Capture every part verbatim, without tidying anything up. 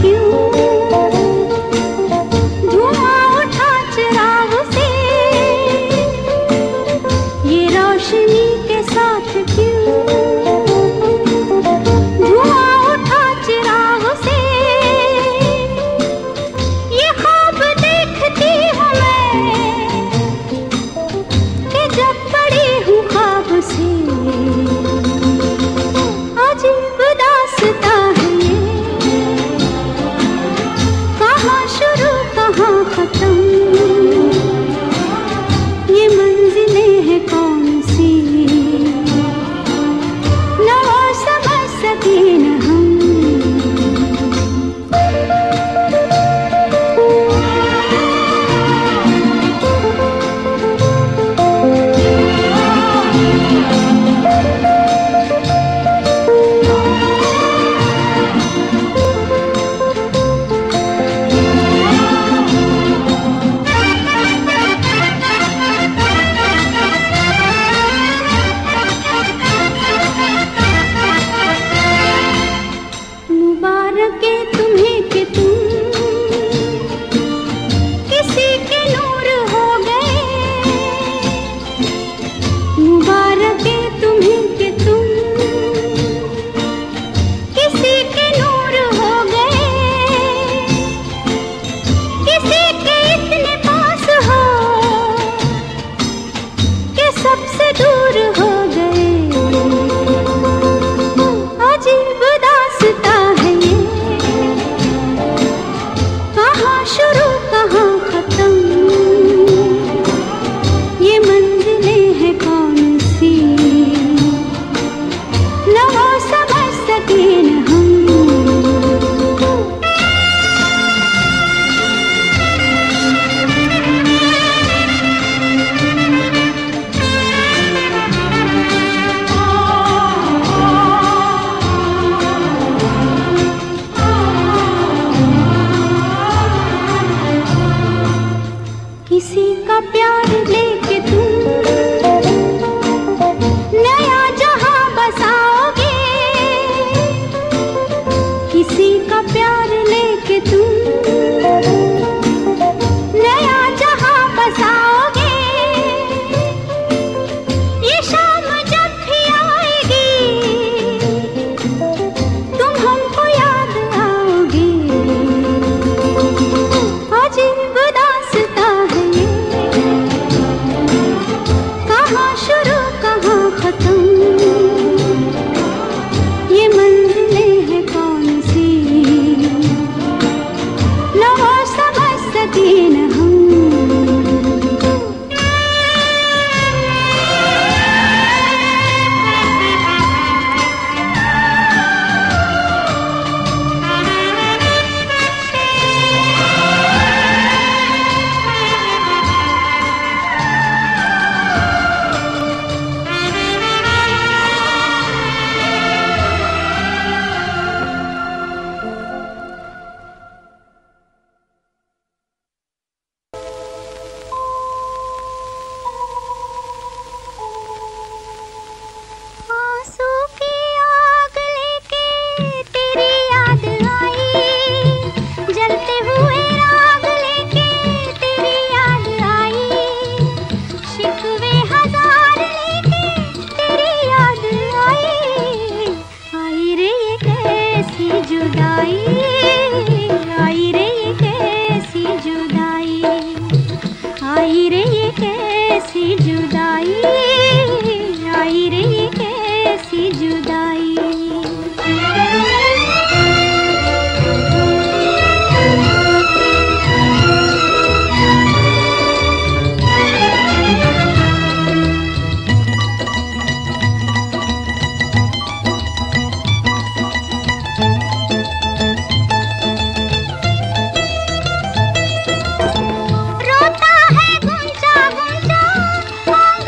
रोता है गुंजा गुंजा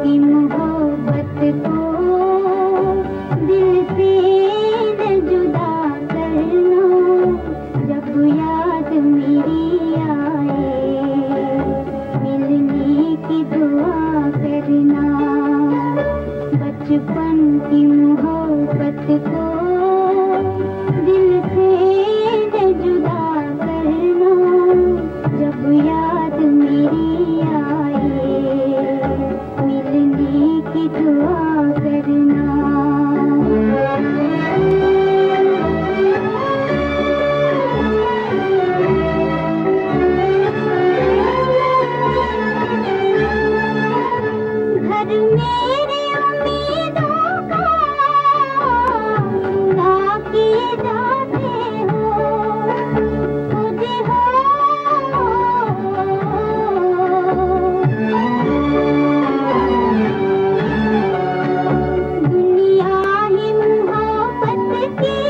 की मोहब्बत को दिल से न जुदा करना, जब याद मेरी आए मिलने की दुआ करना। बचपन की मोहब्बत को दिल से न जुदा करना, जब याद मेरी आए मिलने की दुआ करना। घर मेरे उम्मीदों का पूरा किए जाते हो, खुद हो दुनिया ही मोहब्बत की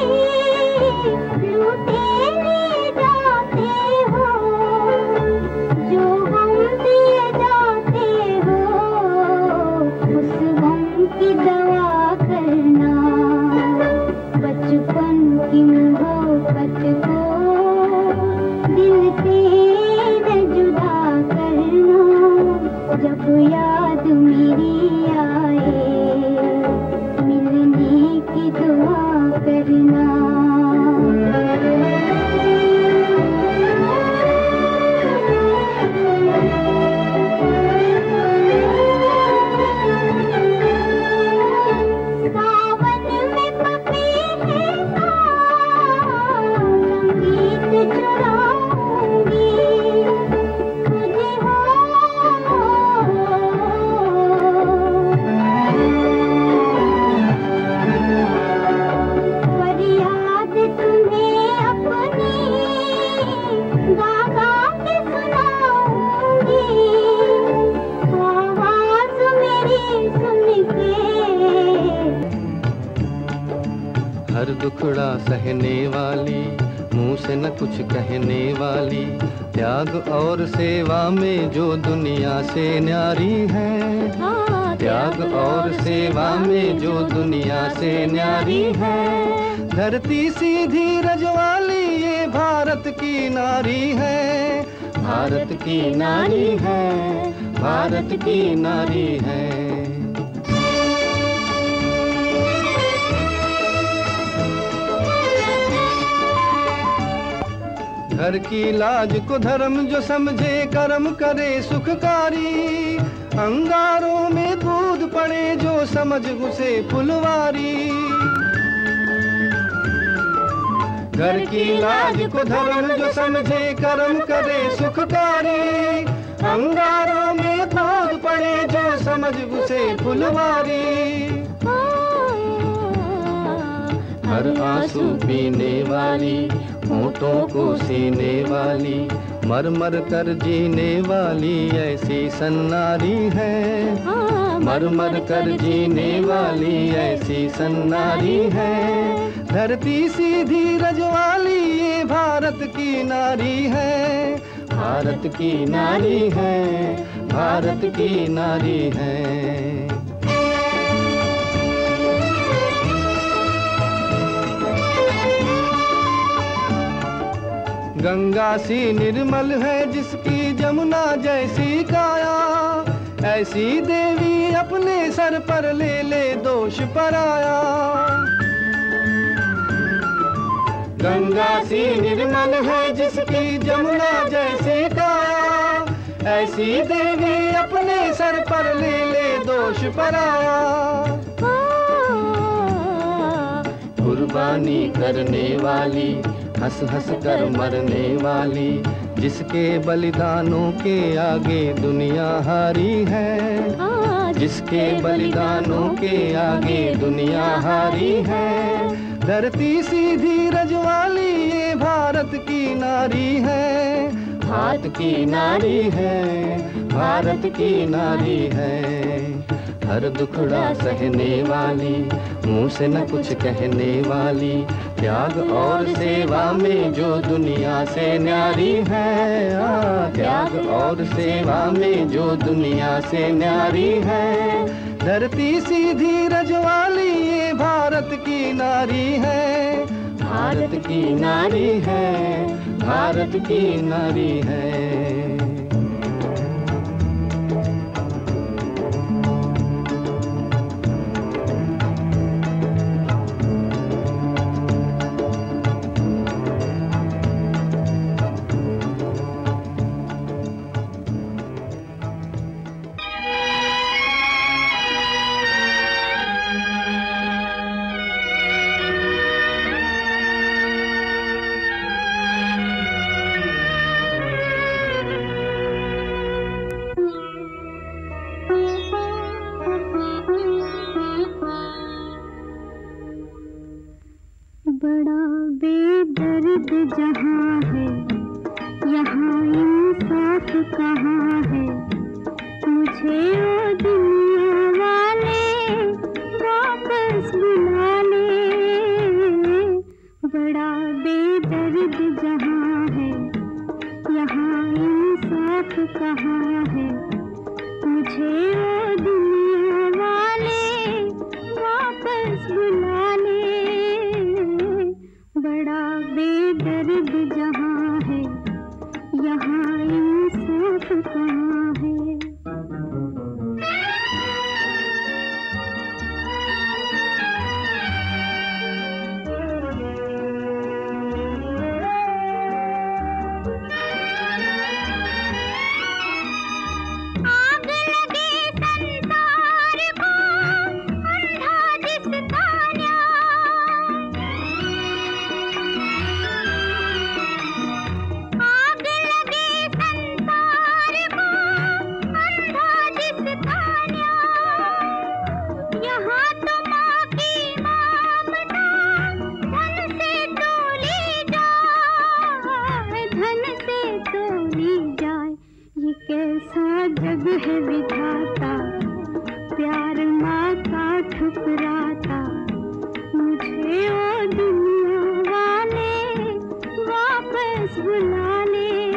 लूटे ले जाते हो, जो हम दिए जाते हो उस गम की दवा करना। बचपन की मोहब्बत को दिल से न जुदा करना, जब याद मेरी आए मिलने की दुआ करना। सावन में पपीहे का संगीत चुराऊंगी, तुझे हो फरियाद तुम्हें अपनी गा गा के सुनाऊंगी, आवाज मेरी सुन के। हर दुखड़ा सहने वाली, मुंह से न कुछ कहने वाली, त्याग और सेवा में जो दुनिया से न्यारी है। त्याग और सेवा में जो दुनिया से न्यारी है। धरती सीधी रजवाली ये भारत की नारी है, भारत की नारी है, भारत की नारी है। घर की लाज को धर्म जो समझे कर्म करे सुखकारी, अंगारों में दूध पड़े जो समझ घुसे फुलवारी। घर की लाज को धर्म जो समझे कर्म करे सुखकारी, अंगारों में दूध पड़े जो समझ घुसे फुलवारी। हर आंसू पीने वाली, होठों को सीने वाली, मर मर कर जीने वाली ऐसी सन्नारी है। मर मर कर जीने वाली ऐसी सन्नारी है। धरती सीधी रजवाली ये भारत की नारी है, भारत की नारी है, भारत की नारी है। गंगा सी निर्मल है जिसकी जमुना जैसी काया, ऐसी देवी अपने सर पर ले ले दोष पराया। गंगा सी निर्मल है जिसकी जमुना जैसी काया, ऐसी देवी अपने सर पर ले ले दोष पराया। कुर्बानी करने वाली, हंस हंस कर मरने वाली, जिसके बलिदानों के आगे दुनिया हारी है। जिसके बलिदानों के आगे दुनिया हारी है। धरती सीधी रजवाली ये भारत की नारी है, भारत की नारी है, भारत की नारी है। हर दुखड़ा सहने वाली, मुंह से न कुछ कहने वाली, त्याग और सेवा में जो दुनिया से न्यारी है। आ, त्याग और सेवा में जो दुनिया से न्यारी है। धरती सीधी रज वाली ये भारत की नारी है, भारत की नारी है, भारत की नारी है। बड़ा बेदर्द जहाँ है, यहाँ इंसाफ कहाँ है। मुझे ओ दुनिया वाले वापस बुला ले। बड़ा बेदर्द जहाँ है, यहाँ इंसाफ कहाँ है। मुझे ओ दुनिया वाले वापस बुला ले। बड़ा बेदर्द जहाँ है, यहाँ इंसाफ कहाँ है। कैसा जग है विधाता, प्यार माँ का ठुकराता। मुझे ओ दुनिया वाले वापस बुला ले।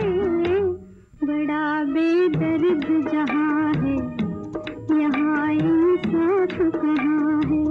बड़ा बेदर्द जहाँ है, यहाँ इंसाफ कहाँ है।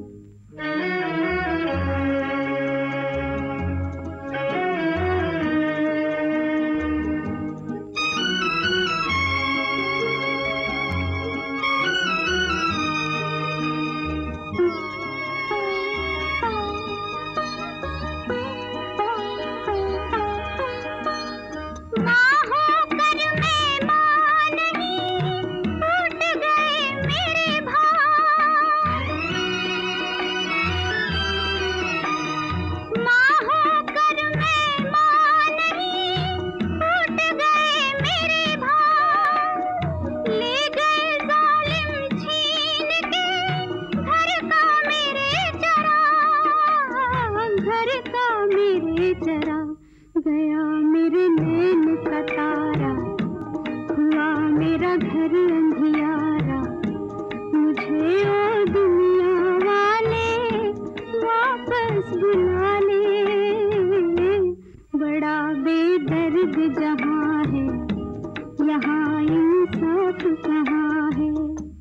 गया मेरे नैन का तारा, हुआ मेरा घर अंधियारा। मुझे ओ दुनिया वाले वापस बुला ले। बड़ा बेदर्द जहाँ है, यहाँ इंसाफ कहाँ है।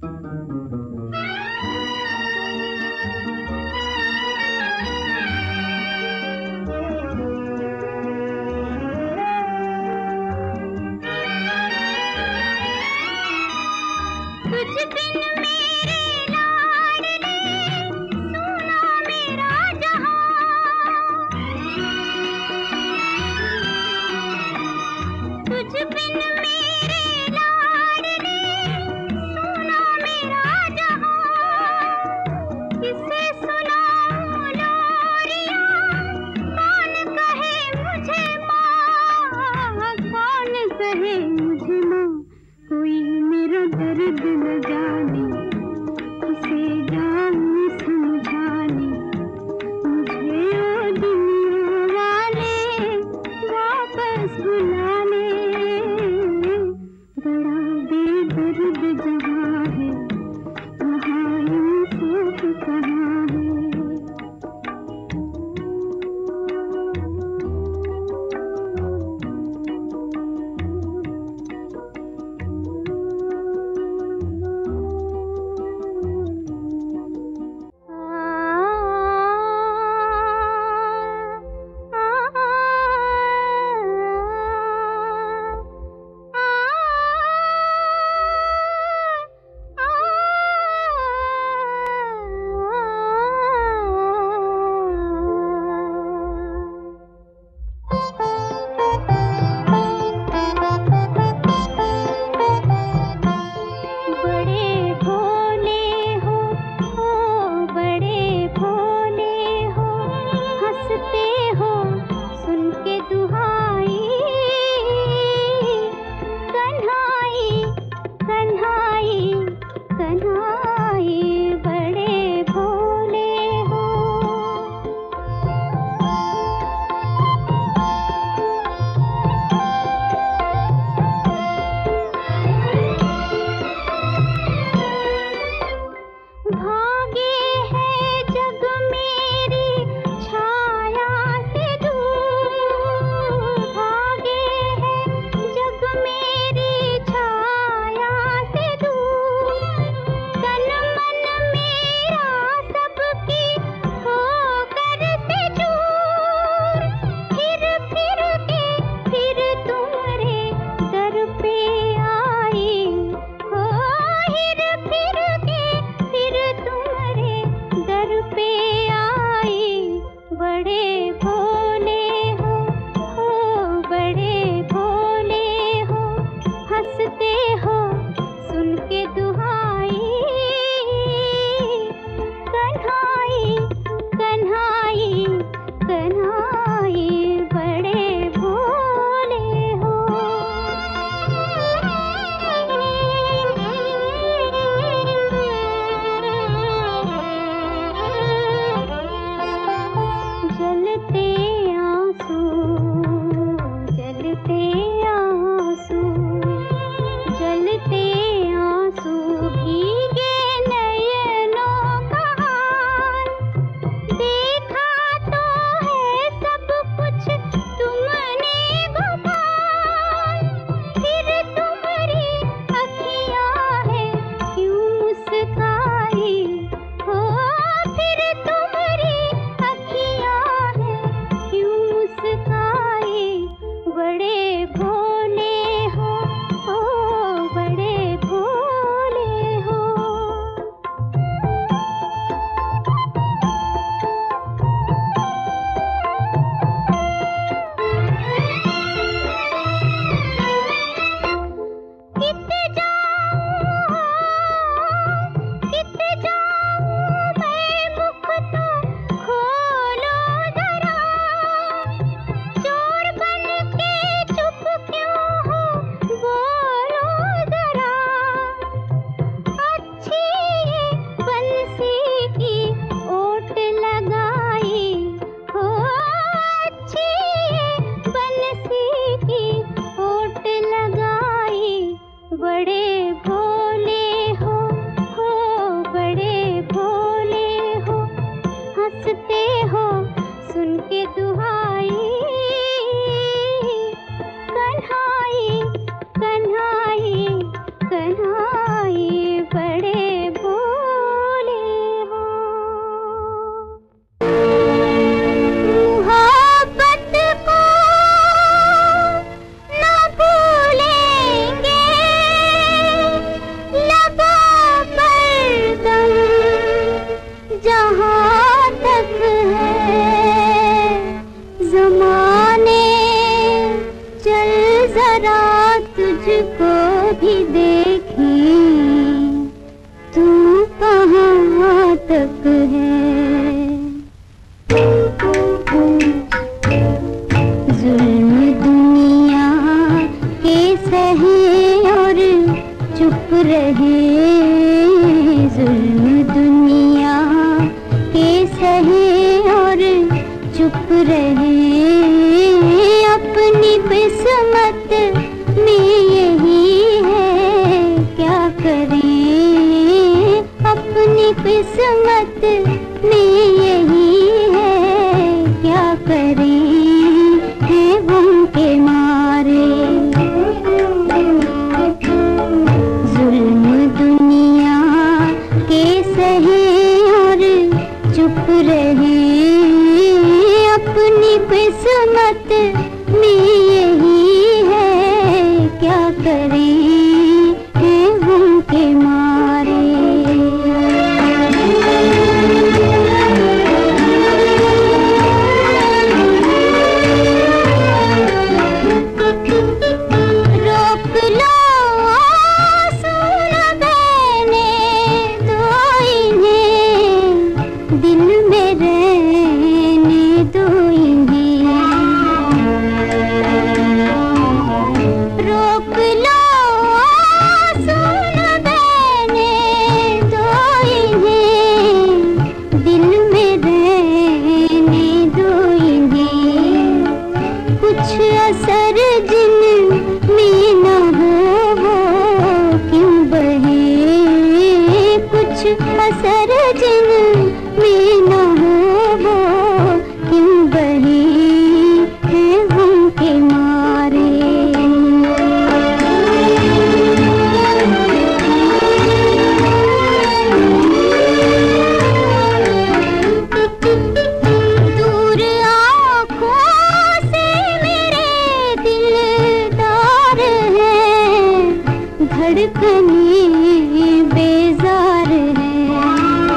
तुझ बिन मेरे लाडले सुना मेरा जहां। तुझ बिन मेरे लाडले सुना मेरा जहां। किसे सुनाऊं लोरियां, कौन कहे मुझे माँ, कौन कहे मुझे माँ। कोई मेरा दर्द न जाने, फर्क है। जुल्म दुनिया के सहे और चुप रहे, जुल्म दुनिया के सहे और चुप रहे। अपनी किस्मत में यही है, क्या करें, अपनी किस्मत में यही है, क्या करें, है गम के मारे। जुल्म दुनिया के सहे और चुप रहे, अपनी किस्मत में यही है, क्या करें, है गम के मारे। रोक लो आंसू न बहने दो इन्हें, दिल में रहने दो इन्हें। रोक लो आंसू न बहने दो इन्हें, दिल में रहने दो इन्हें। कुछ असर जिन में न हो वो क्यों बहे, कुछ असर जिन में न हो वो क्यों बहे, है गम के मारे। दूर आँखों से मेरे दिलदार हैं, धड़कने बेजार हैं।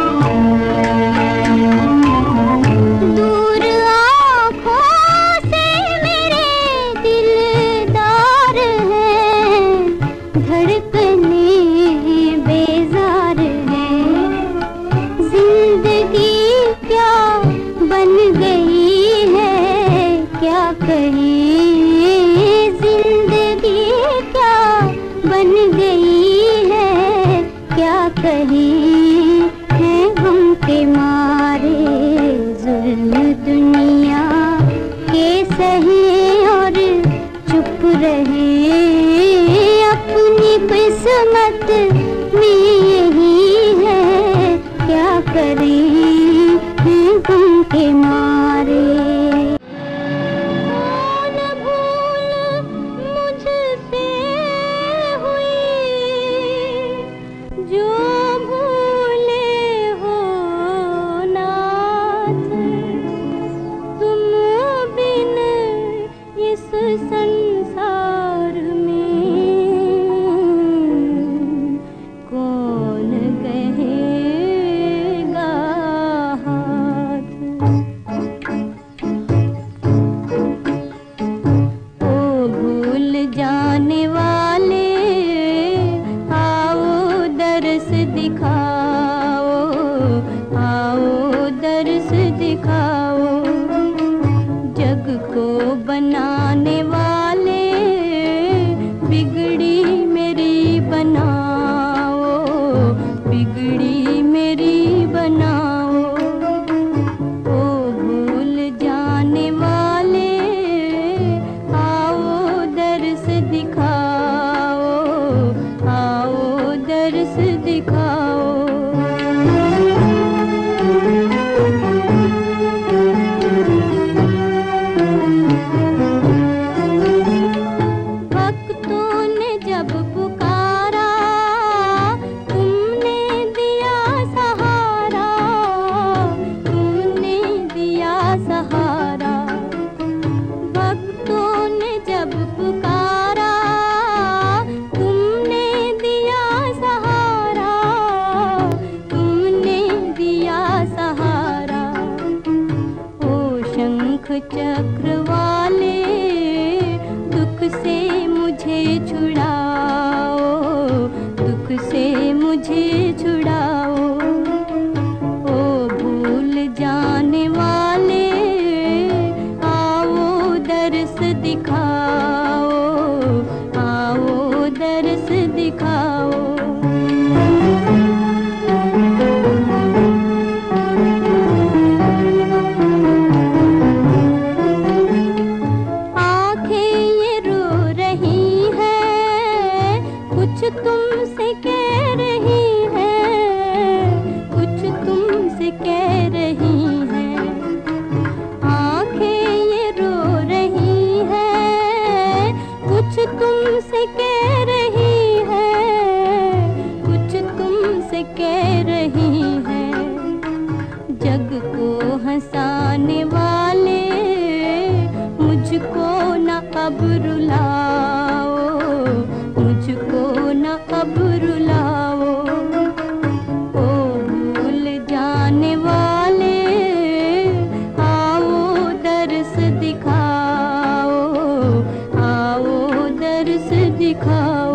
दूर आँखों से मेरे दिलदार हैं, धड़कने बेजार हैं। जिंदगी क्या बन गई है, क्या कहें, जिंदगी क्या बन गई है, क्या कहें, है गम के मारे। जुल्म दुनिया के सहे और चुप रहे, अपनी किस्मत में यही है, क्या करें, है गम के मारे। कौन भूल मुझसे हुई जो भूले हो नाथ, तुम बिन इस संसार में कौन कहेगा हाथ। ओ भूल जाने वाले, आओ दर्स दिखाओ, आओ दर्स दिखाओ। जग को बनाने वाले, बिगड़ी मेरी बनाओ, बिगड़ी मेरी बनाओ। ओ भूल जाने वाले, आओ दर्स दिखाओ, आओ दर्स दिखाओ। भक्तों ने जब पुकारा, तुमने दिया सहारा, तुमने दिया सहारा। भक्तों ने जब पुकारा, तुमने दिया सहारा, तुमने दिया सहारा। ओ शंख चक्र वाले, दुख से मुझे छुड़ाओ, दुख से मुझे छुड़ाओ। ओ कह रही हैं। जग को हंसाने वाले मुझको न अब रुलाओ, मुझको न अब रुलाओ। ओ भूल जाने वाले आओ दर्स दिखाओ, आओ दर्स दिखाओ।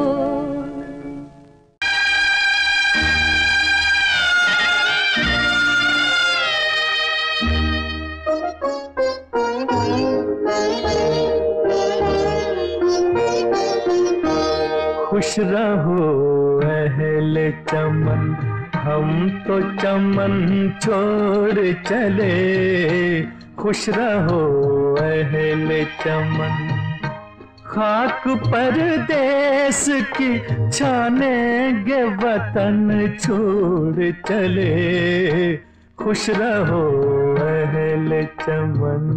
खुश रहो अहले चमन, हम तो चमन छोड़ चले। खुश रहो अहले चमन, खाक परदेस की छानेंगे वतन छोड़ चले। खुश रहो अहले चमन।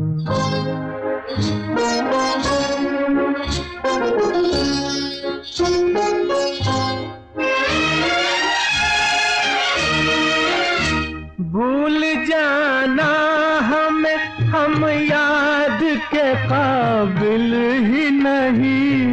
भूल जाना हमें, हम याद के काबिल ही नहीं।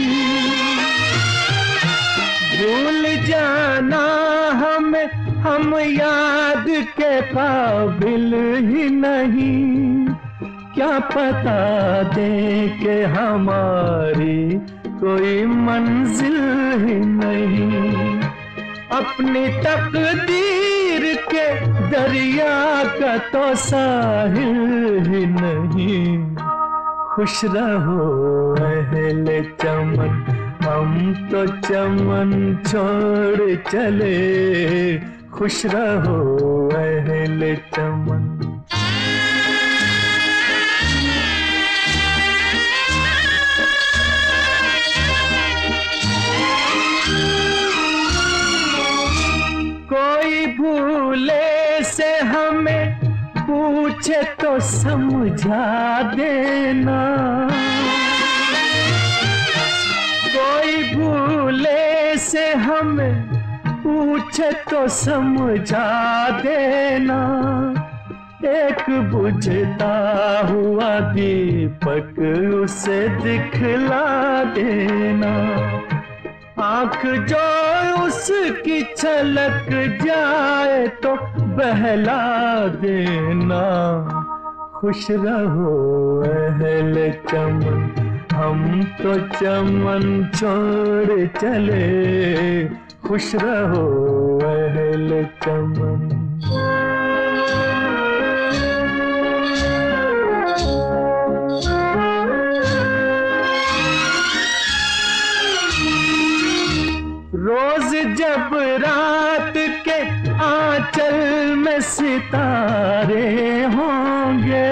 भूल जाना हमें, हम याद के काबिल ही नहीं। क्या पता दे के हमारी कोई मंजिल ही नहीं। अपनी तकदीर के दरिया का तो साहिल ही नहीं। खुश रहो अहले चमन, हम तो चमन छोड़ चले। खुश रहो अहले चमन। कोई भूले से हमें पूछे तो समझा देना। कोई भूले से हमें पूछे तो समझा देना। एक बुझता हुआ दीपक उसे दिखला देना। आँख जो उसकी छलक जाए तो बहला देना। खुश रहो अहले चमन, हम तो चमन छोड़ चले। खुश रहो अहले चमन। रोज जब रात के आंचल में सितारे होंगे।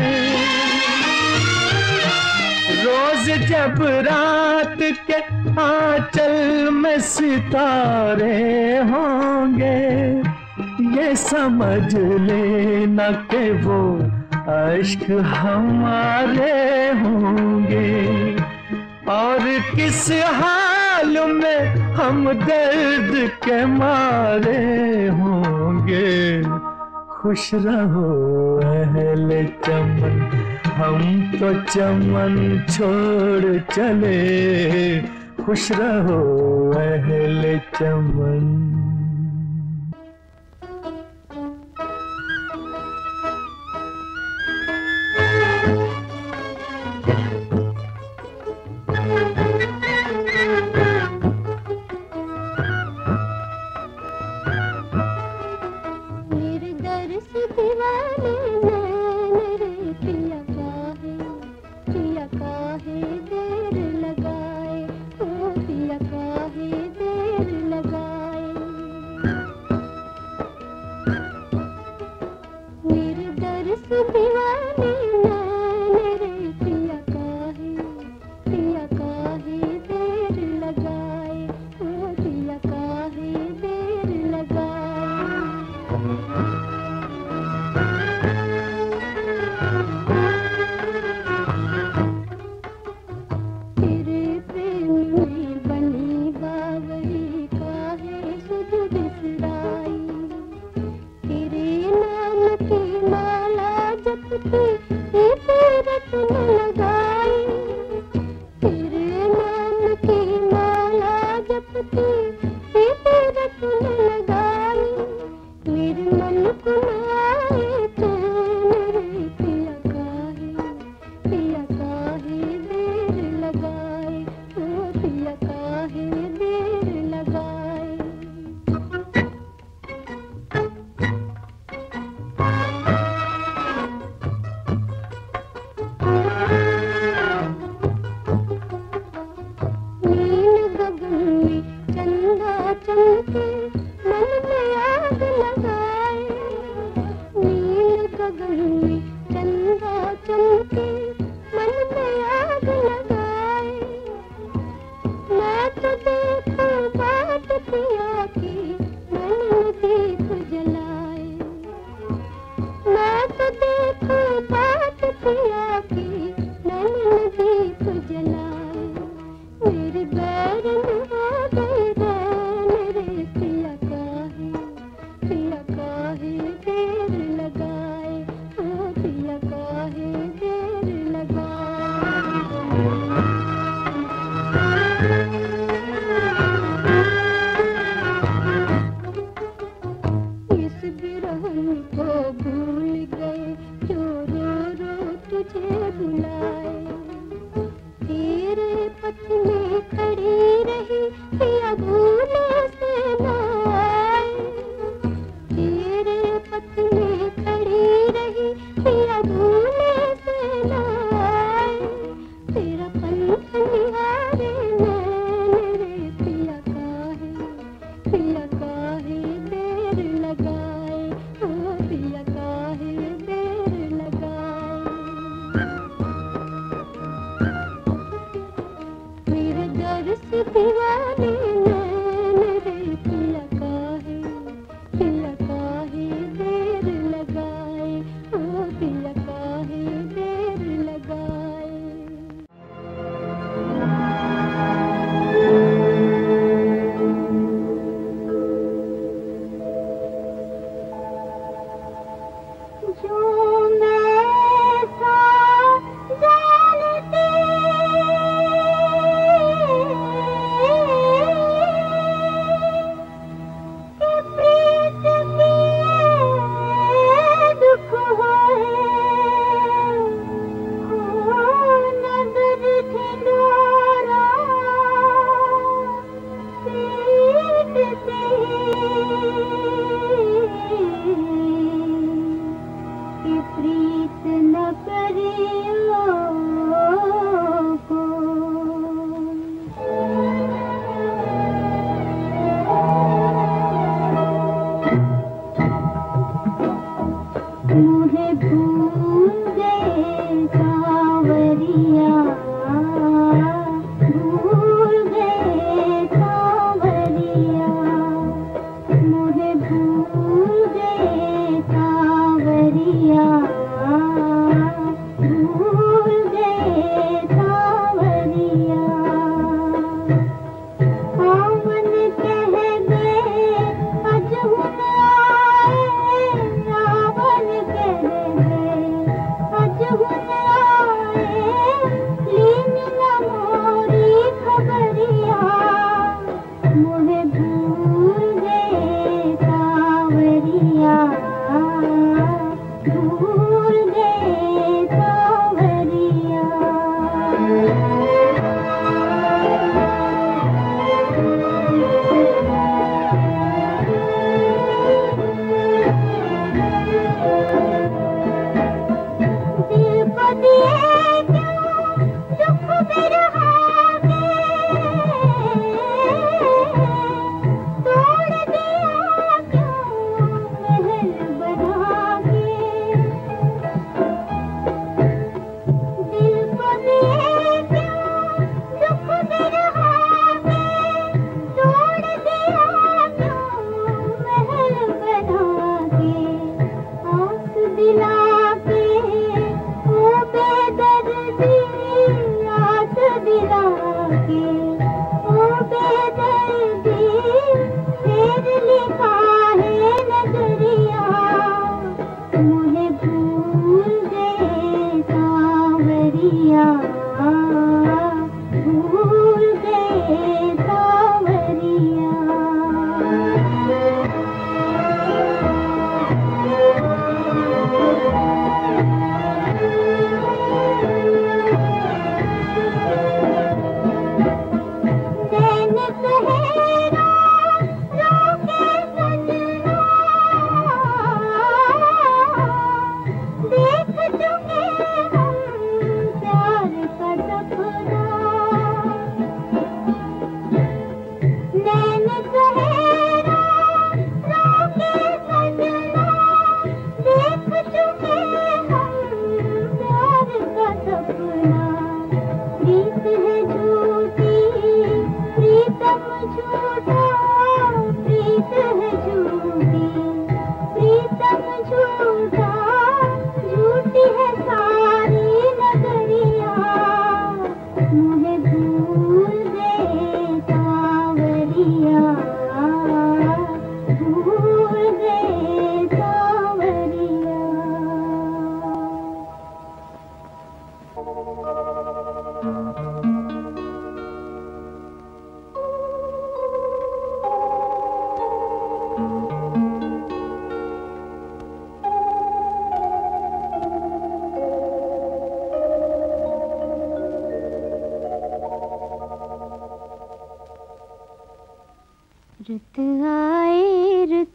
रोज जब रात के आंचल में सितारे होंगे। ये समझ लेना कि वो अश्क हमारे होंगे। और किस हाल में हम दर्द के मारे होंगे। खुश रहो अहले चमन, हम तो चमन छोड़ चले। खुश रहो अहले चमन। हुई चंदा चमके मन में आग लगाए। मैं तो देखूं बात पिया की नैन दीप जलाए। मैं तो देखूं बात पिया की नैन दीप जलाए। मेरे बैर में आ गए रैन रे पिया काहे, पिया काहे देर लगाए, ओ पिया काहे देर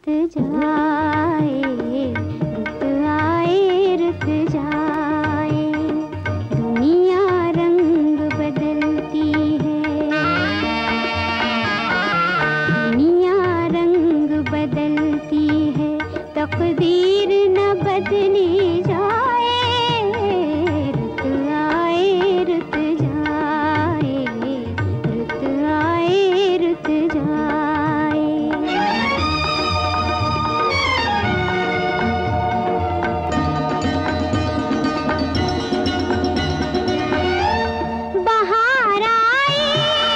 रुत जाए, रुत आए रुत जाए। दुनिया रंग बदलती है, दुनिया रंग बदलती है, तकदीर न बदली जाए। रुत आए रुत जाए, रुत आए रुत जाए। बहार आई,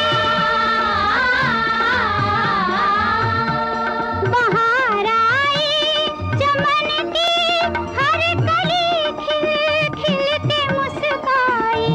बहार आई, चमन की हर कली खिल खिल के मुस्काई।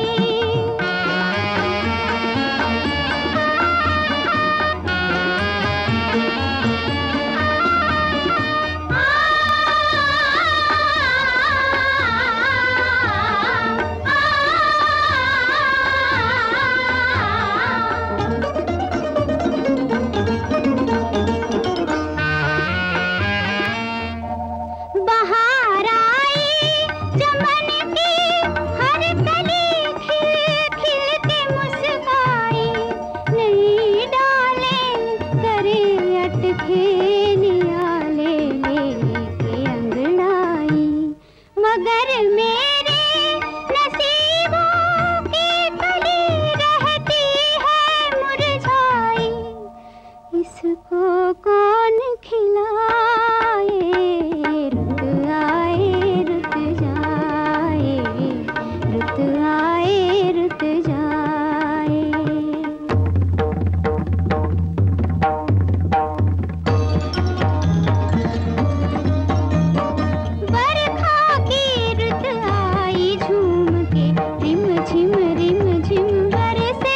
बहार आई, चमन की हर कली खिल खिल के मुस्काई। नहीं डाले करे अटखेलियां ले ले के अंगड़ाई। मगर मेरे नसीबों की कली रहती है मुरझाई। इसको कौन खिलाए। रुत आए रुत जाए, रुत आए रुत जाए। बरखा की रुत आई झूम के, रिम झिम रिम झिम बरसे।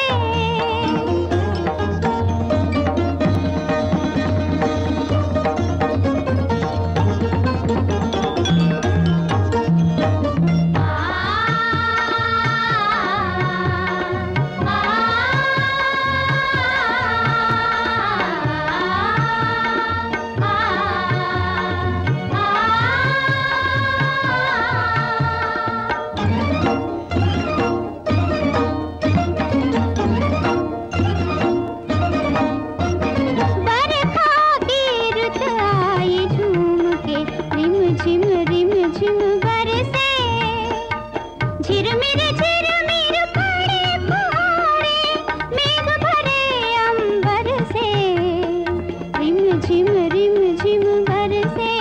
बरखा की रुत आई झूम के, रिम झिम रिम झिम बरसे। झिरमिर झिरमिर पड़े फुहारे, मेघ भरे अंबर से। रिम झिम रिम झिम बरसे।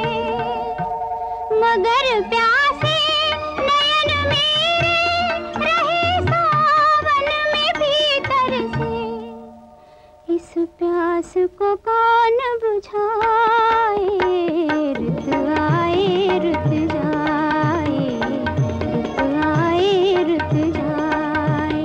मगर प्यासे नयन मेरे रहे सावन में भीतर से। इस प्यास को कौन बुझाए। रुत आए रुत जाए, रुत आए रुत जाए।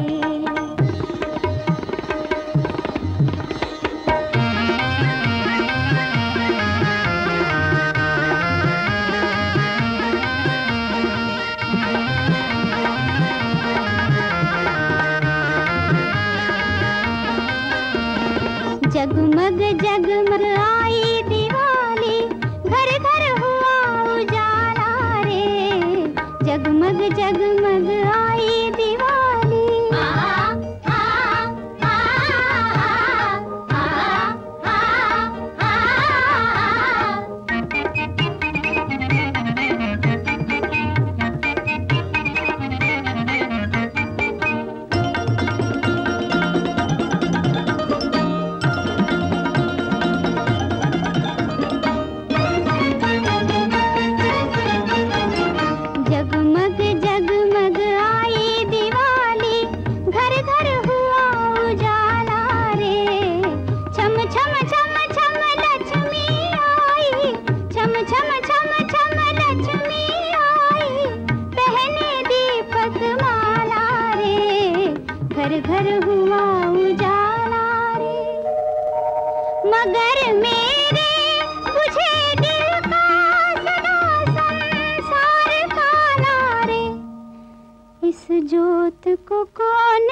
जगमग जगमग आई दिवाली, घर घर हुआ उजाला रे। जगमग जगमग आई दिवाली। जगमग जगमग आई दिवाली, घर घर हुआ उजाला रे। छम छम छम छम लक्ष्मी आई, छम छम छम छम लक्ष्मी आई। पहने दीपक माला रे, घर घर हुआ उजाला रे। मगर मेरे बुझे दिल का सदा संसार का नारे। इस जोत को कौन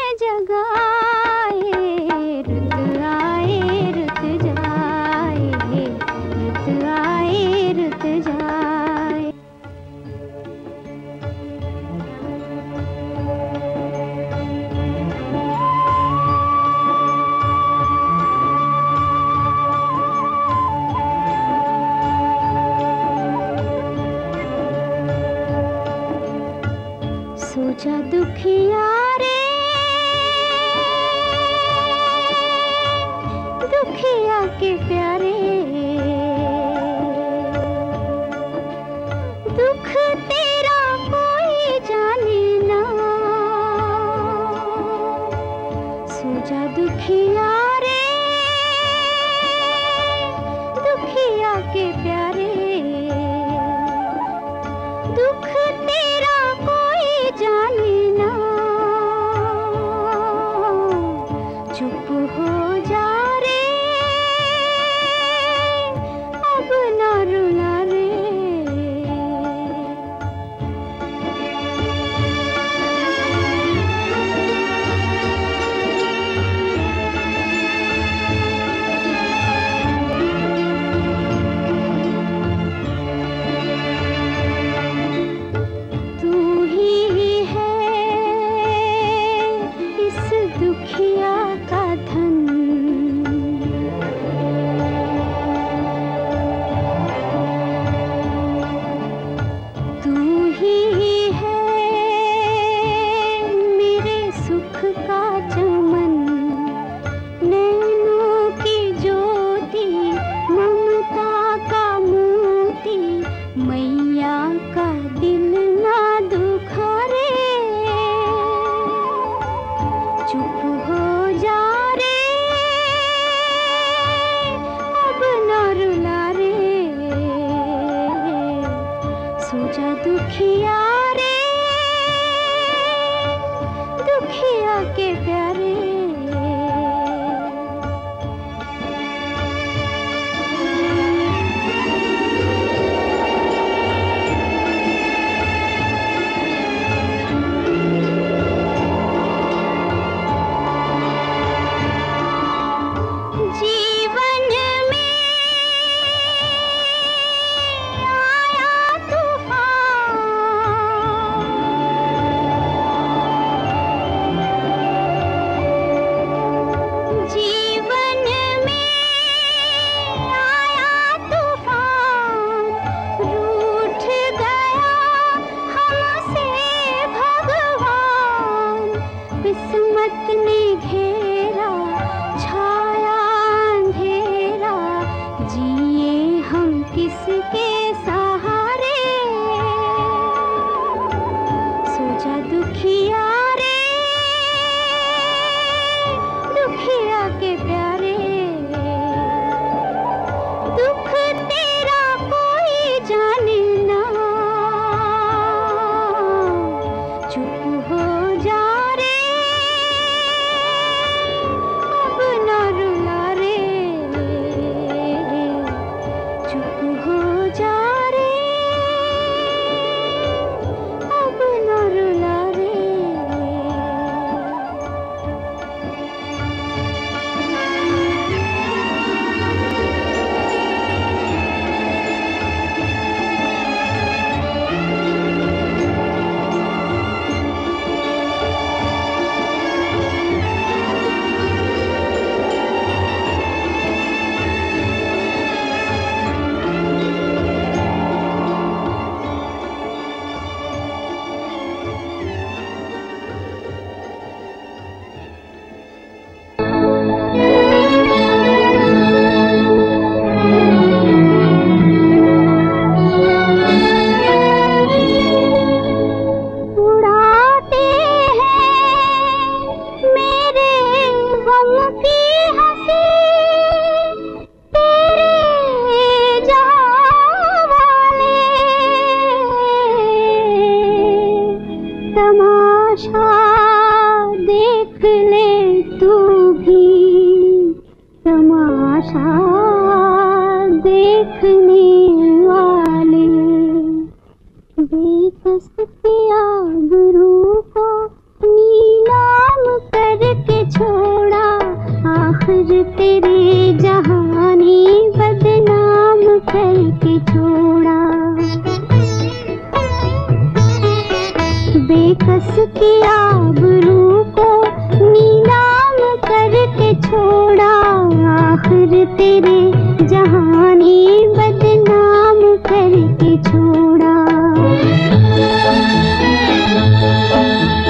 जगाए। रुत आए रुत जाए, रुत सोचा दुखिया रे, दुखिया के प्यारे, दुख तेरा कोई जाने ना। सोचा दुखिया रे, दुखिया के प्यारे, दुख तेरा कोई जाने ना। चुप हो जा रे, अब ना रुला रे। दुखिया रे, दुखिया के प्यारे। छोड़ा।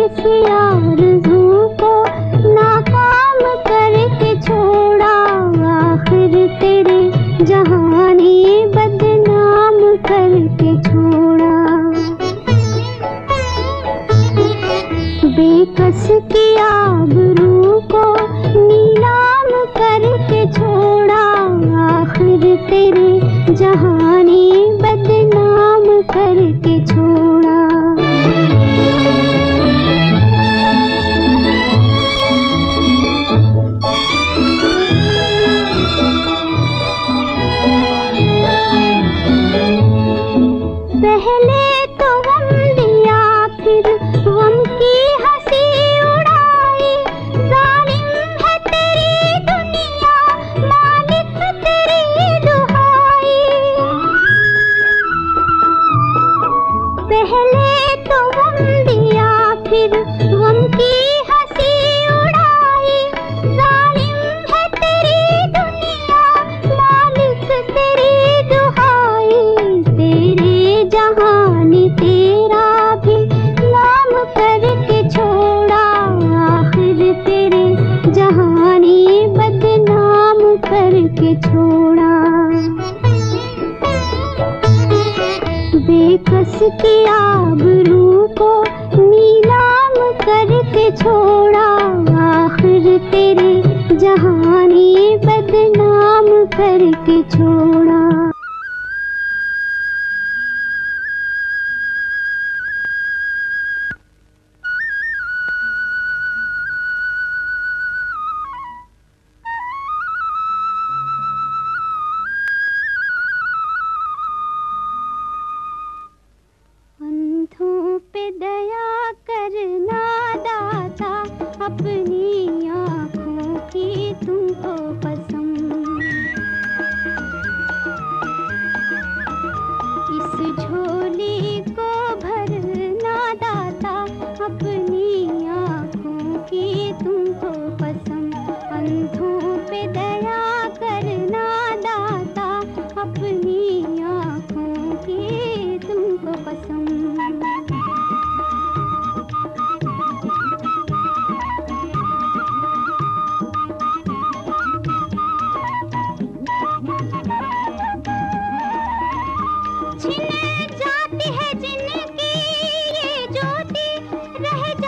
ऐसी आरज़ू को नाकाम करके छोड़ा, आखिर तेरे जहां ने बदनाम करके छोड़ा। बेकस की आबरू को नीलाम करके छोड़ा, आखिर तेरे जहां ने बदनाम करके छोड़ा। पहले तो गम दिया, फिर गम की हंसी उड़ाई, जालिम है तेरी दुनिया, मालिक तेरी दुहाई। पहले तो गम दिया, फिर गम की हंसी उड़ाई, जालिम है तेरी दुनिया, मालिक तेरी दुहाई। तेरे जहां ने तेरा भी नाम करके छोड़ा, आखिर तेरे जहां ने बदनाम करके छोड़ा। बेकस की आबरू को नीलाम करके छोड़ा, आखिर तेरे जहां ने बदनाम करके छोड़ा। अंधों पे दया करना दाता, अपनी आँखों की तुमको कसम। इस झोली को भरना दाता, अपनी आँखों की तुमको कसम। अंधों पे दया करना दाता, अपनी आँखों की तुमको कसम। छिन जाती है जिनकी ये ज्योति, रह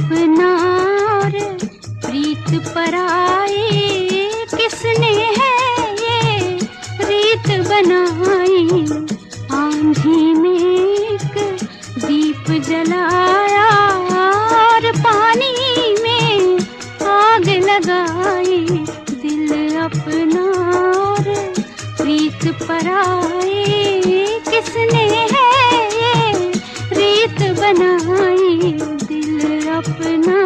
अपना और प्रीत पराई, किसने है ये रीत बनाई। आंधी में एक दीप जलाया और पानी में आग लगाई। दिल अपना और प्रीत पराई, किसने है ये रीत बनाई। दिल अपना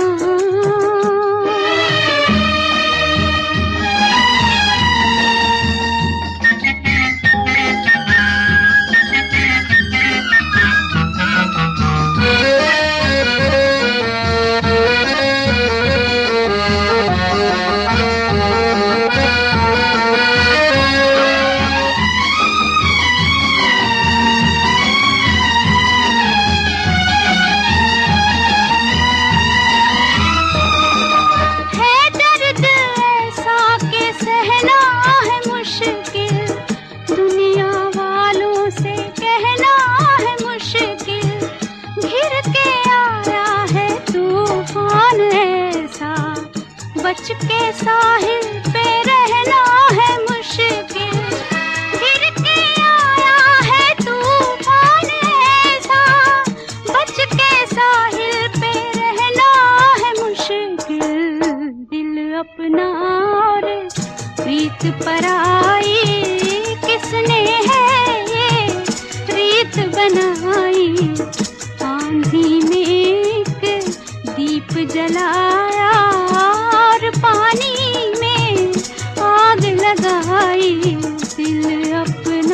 बच के साहिल पे रहना है मुश्किल। गिर के आया है तूफान ऐसा, बच के साहिल पे रहना है मुश्किल। दिल अपना और प्रीत पराई, किसने है ये रीत बनाई। आंधी में एक दीप जलाया और पानी में आग लगाई। दिल अपना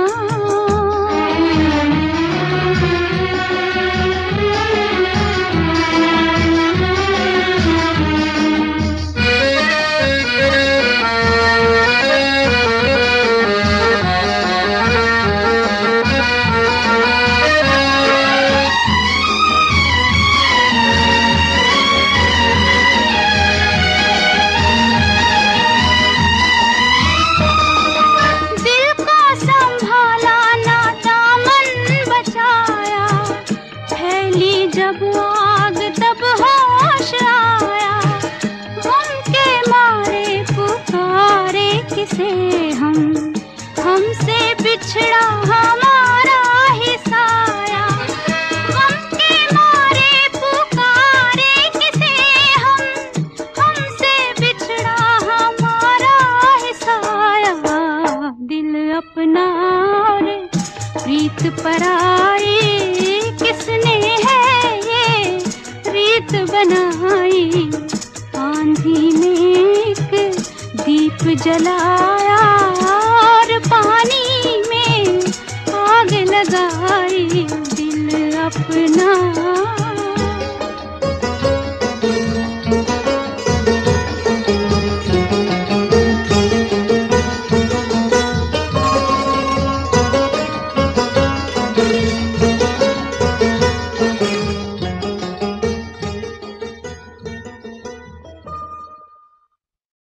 जब आग तब होश आया। हम के मारे पुकारे किसे हम, हमसे बिछड़ा हमारा ही साया। हम के मारे पुकारे किसे हम, हमसे बिछड़ा हमारा ही साया। दिल अपना और प्रीत पराई, किसने है रीत बनाई। आंधी में एक दीप जलाया और पानी में आग लगाई। दिल अपना